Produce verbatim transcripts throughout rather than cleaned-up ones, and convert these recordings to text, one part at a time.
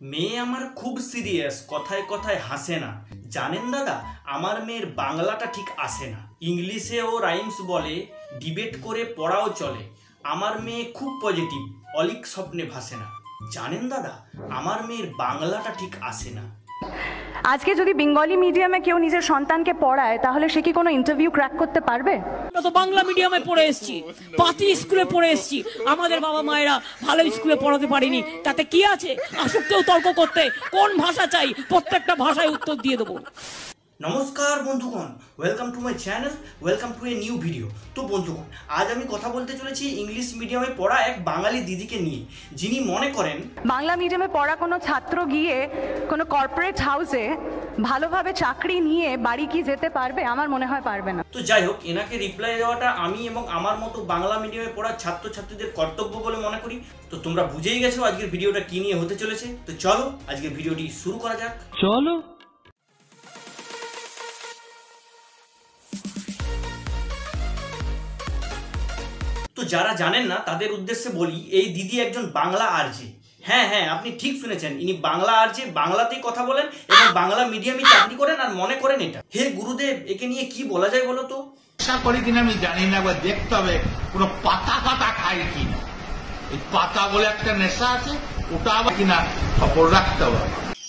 মেয়ে আমার খুব সিরিয়াস, কথায় কথায় হাসে না। জানেন দাদা, আমার মেয়ের বাংলাটা ঠিক আসে না। ইংলিশে ও রাইমস বলে, ডিবেট করে পড়াও চলে। আমার মেয়ে খুব পজিটিভ, অলিক স্বপ্নে ভাসে না। জানেন দাদা, আমার মেয়ের বাংলাটা ঠিক আসে না। আজকে যদি বেঙ্গলি মিডিয়ামে কেউ নিজের সন্তানকে পড়ায় তাহলে সে কি কোনো ইন্টারভিউ ক্র্যাক করতে পারবে? আমরা তো বাংলা মিডিয়ামে পড়ে এসেছি, পাতি স্কুলে পড়ে এসেছি। আমাদের বাবা মায়েরা ভালো স্কুলে পড়াতে পারেনি, তাতে কি আছে? আসুক কেউ তর্ক করতে, কোন ভাষা চাই, প্রত্যেকটা ভাষায় উত্তর দিয়ে দেবো। নমস্কার বন্ধুগণ, welcome to my channel, welcome to a new video. তো বন্ধুগণ, আজ আমি কথা বলতে চলেছি ইংলিশ মিডিয়ামে পড়া এক বাঙালি দিদিকে নিয়ে, যিনি মনে করেন বাংলা মিডিয়ামে পড়া কোনো ছাত্র গিয়ে কোনো কর্পোরেট হাউসে ভালোভাবে চাকরি নিয়ে বাড়ি কি যেতে পারবে? আমার মনে হয় পারবে না। তো যাই হোক, এনাকে রিপ্লাই দেওয়াটা আমি এবং আমার মতো বাংলা মিডিয়ামে পড়া ছাত্রছাত্রীদের কর্তব্য বলে মনে করি। তো তোমরা বুঝেই গেছো আজকের ভিডিওটা কি নিয়ে হতে চলেছে। তো চলো আজকের ভিডিওটি শুরু করা যাক। চলো। তো যারা জানেন না তাদের উদ্দেশ্যে বলি, এই দিদি একজন বাংলা আরজে। হ্যাঁ হ্যাঁ, আপনি ঠিক শুনেছেন, ইনি বাংলা আরজে, বাংলাতেই কথা বলেন এবং বাংলা মিডিয়ামে চাকরি করেন আর মনে করেন এটা। হে গুরুদেব, একে নিয়ে কি বলা যায় বলো তো? আশা করি কিনা আমি জানি না, একবার দেখতে হবে পুরো পাতা পাতা খায় কিনা। এই পাতা বলে একটা নেশা আছে, ওটা আবার কিনা খবর রাখতে হবে।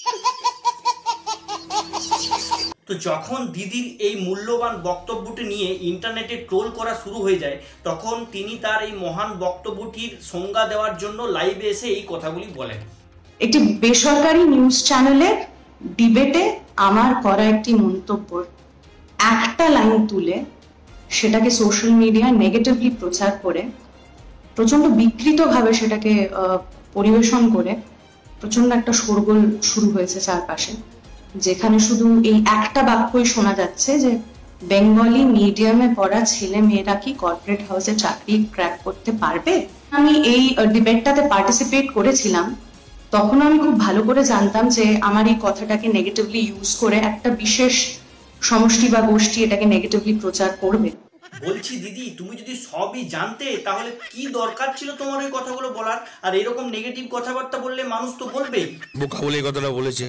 তো যখন দিদির এই মূল্যবান বক্তব্যটি নিয়ে ইন্টারনেটে ট্রোল করা শুরু হয়ে যায়, তখন তিনি তার এই মহান বক্তব্যটির সংজ্ঞা দেওয়ার জন্য লাইভে এসে এই কথাগুলি বলেন। একটি বেসরকারি নিউজ চ্যানেলের ডিবেটে আমার করা একটি মন্তব্য একটা লাইন তুলে সেটাকে সোশ্যাল মিডিয়ায় নেগেটিভলি প্রচার করে, প্রচন্ড বিকৃতভাবে সেটাকে পরিবেশন করে প্রচন্ড একটা শোরগোল শুরু হয়েছে চারপাশে, যেখানে শুধু এই একটা বাক্যই শোনা যাচ্ছে যে বেঙ্গলি মিডিয়ামে পড়া ছেলে মেয়েরা কি কর্পোরেট হাউসে চাকরি ক্র্যাক করতে পারবে। আমি এই ডিবেটটাতে পার্টিসিপেট করেছিলাম, তখন আমি খুব ভালো করে জানতাম যে আমার এই কথাটাকে নেগেটিভলি ইউজ করে একটা বিশেষ সমষ্টি বা গোষ্ঠী এটাকে নেগেটিভলি প্রচার করবে। বলছি দিদি, তুমি যদি সবই জানতে তাহলে কি দরকার ছিল তোমার ওই কথাগুলো বলার? আর এরকম নেগেটিভ কথাবার্তা বললে মানুষ তো বলবেই। বোকা বলে এই কথাটা বলেছে।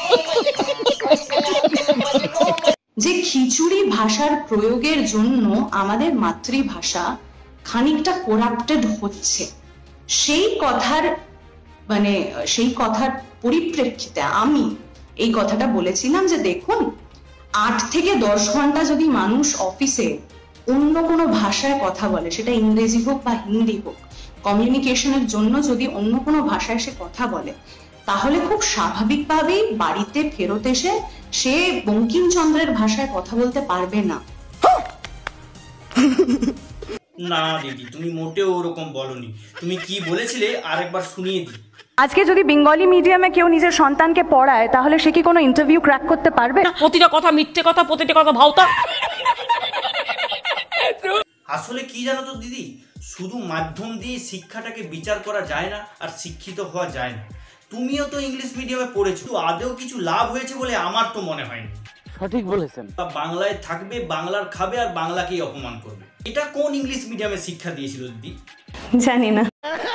যে খিচুড়ি ভাষার প্রয়োগের জন্য আমাদের মাতৃভাষা খানিকটা করাপ্টেড হচ্ছে, সেই কথার মানে সেই কথার পরিপ্রেক্ষিতে আমি এই কথাটা বলেছিলাম যে দেখুন, আট থেকে দশ ঘন্টা যদি মানুষ অফিসে অন্য কোনো ভাষায় কথা বলে, সেটা ইংরেজি হোক বা হিন্দি হোক, কমিউনিকেশনের জন্য যদি অন্য কোনো ভাষায় সে কথা বলে, তাহলে খুব স্বাভাবিকভাবেই বাড়িতে ফেরত এসে সে বঙ্কিমচন্দ্রের ভাষায় কথা বলতে পারবে না। না দিদি, তুমি মোটেও ওরকম বলনি। তুমি কি বলেছিলে আরেকবার শুনিয়ে দিই। আজকে যদি বেঙ্গলি মিডিয়ামে কেউ নিজের সন্তানকে পড়ায় তাহলে সে কি কোনো ইন্টারভিউ ক্র্যাক করতে পারবে? প্রতিটা কথা মিথ্যে কথা, প্রতিটা কথা ভাওতা। আসলে কি জানো তো দিদি, শুধু মাধ্যম দিয়ে শিক্ষাটাকে বিচার করা যায় না আর শিক্ষিত হওয়া যায় না। তুমিও তো ইংলিশ মিডিয়ামে পড়েছো, আদৌ কিছু লাভ হয়েছে বলে আমার তো মনে হয়নি। সঠিক বলেছেন। বাংলায় থাকবে, বাংলার খাবে আর বাংলাকেই অপমান করবে। এটা কোন ইংলিশ মিডিয়ামে শিক্ষা দিয়েছিল দিদি? জানি না।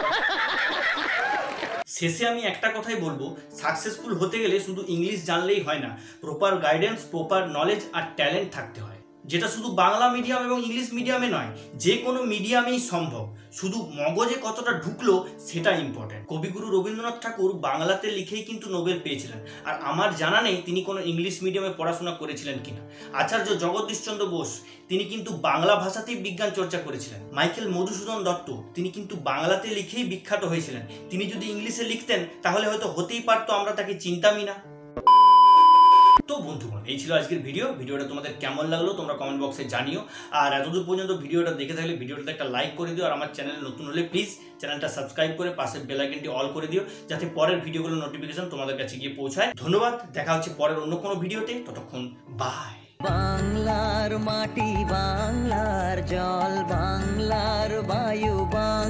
শেষে আমি একটা কথাই বলবো, সাকসেসফুল হতে গেলে শুধু ইংলিশ জানলেই হয় না, প্রপার গাইডেন্স, প্রপার নলেজ আর ট্যালেন্ট থাকতে হয়, যেটা শুধু বাংলা মিডিয়াম এবং ইংলিশ মিডিয়ামে নয়, যে কোনো মিডিয়ামেই সম্ভব। শুধু মগজে কতটা ঢুকলো সেটা ইম্পর্টেন্ট। কবিগুরু রবীন্দ্রনাথ ঠাকুর বাংলাতে লিখেই কিন্তু নোবেল পেয়েছিলেন, আর আমার জানা নেই তিনি কোনো ইংলিশ মিডিয়ামে পড়াশোনা করেছিলেন কিনা। আচার্য জগদীশচন্দ্র বোস তিনি কিন্তু বাংলা ভাষাতেই বিজ্ঞান চর্চা করেছিলেন। মাইকেল মধুসূদন দত্ত তিনি কিন্তু বাংলাতে লিখেই বিখ্যাত হয়েছিলেন। তিনি যদি ইংলিশে লিখতেন তাহলে হয়তো হতেই পারতো আমরা তাকে চিনতামই না। তো বন্ধুগণ, এই ছিল আজকের ভিডিও। ভিডিওটা তোমাদের কেমন লাগলো তোমরা কমেন্ট বক্সে জানিও। আর এতদূর পর্যন্ত ভিডিওটা দেখে থাকলে ভিডিওটাতে একটা লাইক করে দিও, আর আমার চ্যানেলে নতুন হলে প্লিজ চ্যানেলটা সাবস্ক্রাইব করে পাশের বেল আইকনটি অল করে দিও, যাতে পরের ভিডিওগুলোর নোটিফিকেশন তোমাদের কাছে গিয়ে পৌঁছায়। ধন্যবাদ, দেখা হচ্ছে পরের অন্য কোনো ভিডিওতে। ততক্ষণ বাই। বাংলার মাটি, বাংলার জল, বাংলার বায়ু।